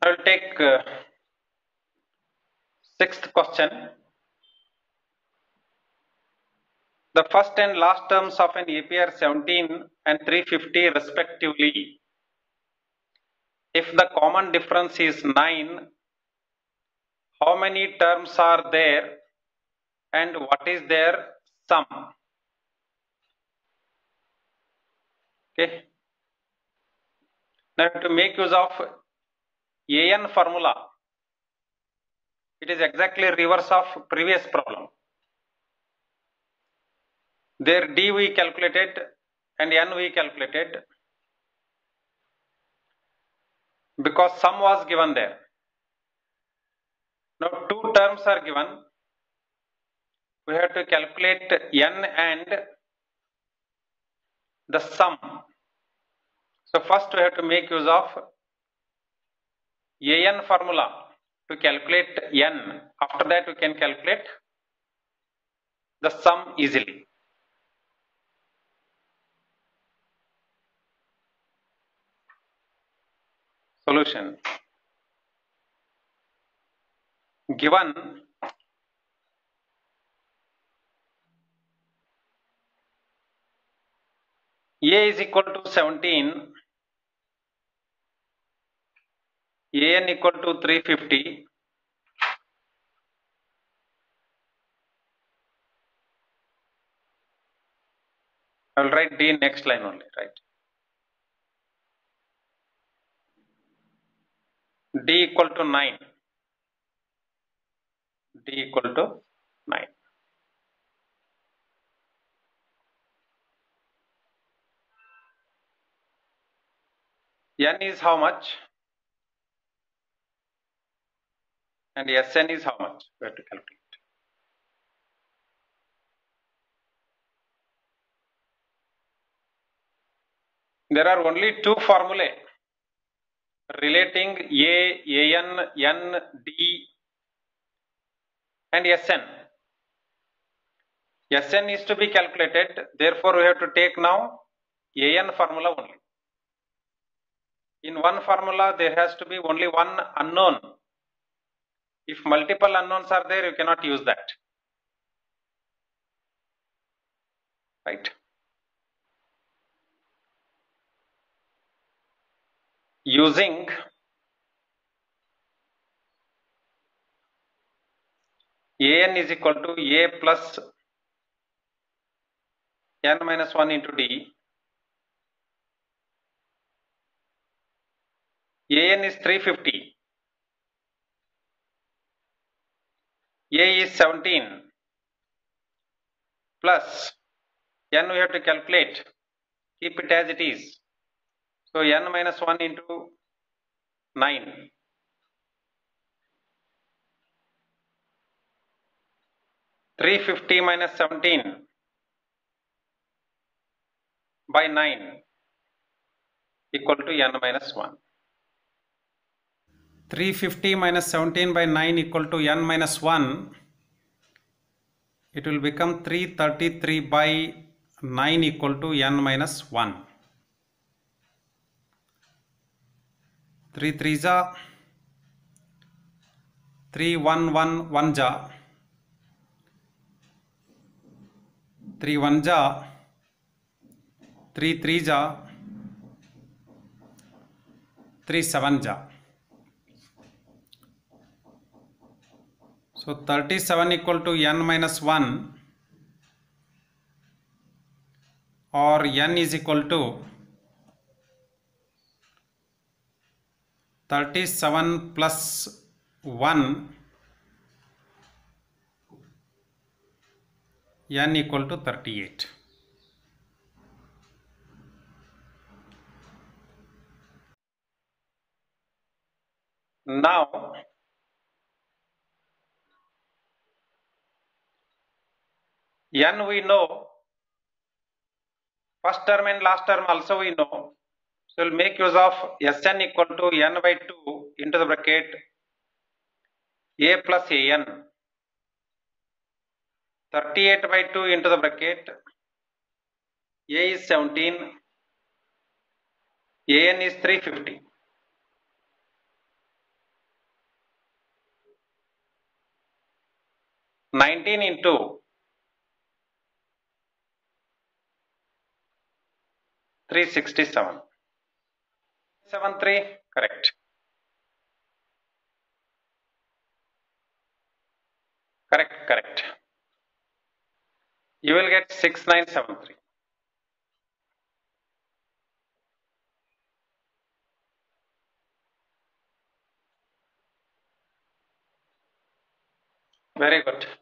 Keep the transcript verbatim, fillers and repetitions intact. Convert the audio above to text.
I will take uh, sixth question. The first and last terms of an A P R seventeen and three fifty respectively. If the common difference is nine, how many terms are there and what is their sum? Okay. Now to make use of A N formula, it is exactly reverse of previous problem. There D we calculated and N we calculated because sum was given there. Now two terms are given. We have to calculate N and the sum. So first we have to make use of A N formula to calculate N. After that we can calculate the sum easily. Solution. Given A is equal to seventeen, A N equal to three fifty, I will write D next line only, right? D equal to nine. D equal to nine. N is how much? And S N is how much? We have to calculate. There are only two formulae relating A, A N, N, D and S N. S N is to be calculated, therefore we have to take now A N formula only. In one formula there has to be only one unknown. If multiple unknowns are there, you cannot use that. Right? Using A N is equal to A plus N minus one into D. A N is three fifty. A is seventeen. Plus N we have to calculate. Keep it as it is. So N minus one into nine. three fifty minus seventeen by nine equal to N minus one. three fifty minus seventeen by nine equal to N minus one. It will become three thirty-three by nine equal to N minus one. three threes are three one one one ja. three one ja. three three ja. three seven ja. So thirty-seven equal to N minus one, or N is equal to thirty-seven plus one, N equal to thirty-eight. Now N we know, first term and last term also we know. So we'll make use of Sn equal to N by two into the bracket A plus An. thirty-eight by two into the bracket A is seventeen, An is three fifty. nineteen into three sixty-seven. seventy-three, correct. Correct, correct. You will get six nine seven three. Very good.